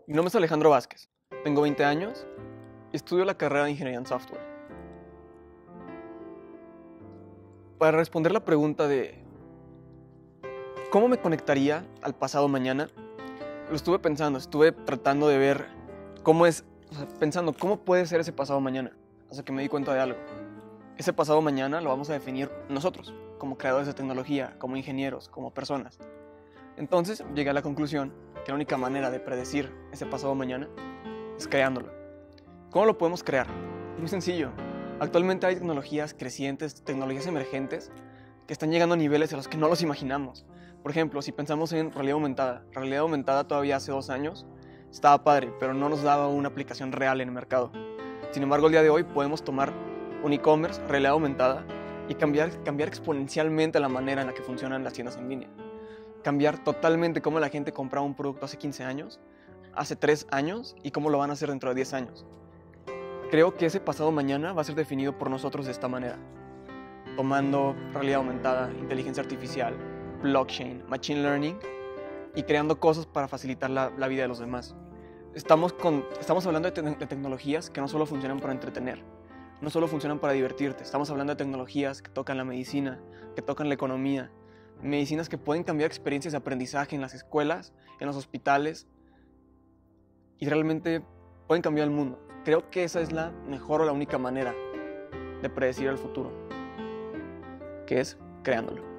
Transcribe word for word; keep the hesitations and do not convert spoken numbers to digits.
Mi nombre es Alejandro Vázquez, tengo veinte años y estudio la carrera de Ingeniería en Software. Para responder la pregunta de ¿cómo me conectaría al pasado mañana? Lo estuve pensando, estuve tratando de ver cómo es, o sea, pensando cómo puede ser ese pasado mañana, hasta que me di cuenta de algo. Ese pasado mañana lo vamos a definir nosotros, como creadores de tecnología, como ingenieros, como personas. Entonces llegué a la conclusión que la única manera de predecir ese pasado mañana es creándolo. ¿Cómo lo podemos crear? Muy sencillo. Actualmente hay tecnologías crecientes, tecnologías emergentes que están llegando a niveles a los que no los imaginamos. Por ejemplo, si pensamos en realidad aumentada. Realidad aumentada todavía hace dos años estaba padre, pero no nos daba una aplicación real en el mercado. Sin embargo, el día de hoy podemos tomar un e-commerce, realidad aumentada, y cambiar, cambiar exponencialmente la manera en la que funcionan las tiendas en línea. Cambiar totalmente cómo la gente compraba un producto hace quince años, hace tres años y cómo lo van a hacer dentro de diez años. Creo que ese pasado mañana va a ser definido por nosotros de esta manera, tomando realidad aumentada, inteligencia artificial, blockchain, machine learning y creando cosas para facilitar la, la vida de los demás. Estamos, con, estamos hablando de, te de tecnologías que no solo funcionan para entretener, no solo funcionan para divertirte, estamos hablando de tecnologías que tocan la medicina, que tocan la economía, medicinas que pueden cambiar experiencias de aprendizaje en las escuelas, en los hospitales y realmente pueden cambiar el mundo. Creo que esa es la mejor o la única manera de predecir el futuro, que es creándolo.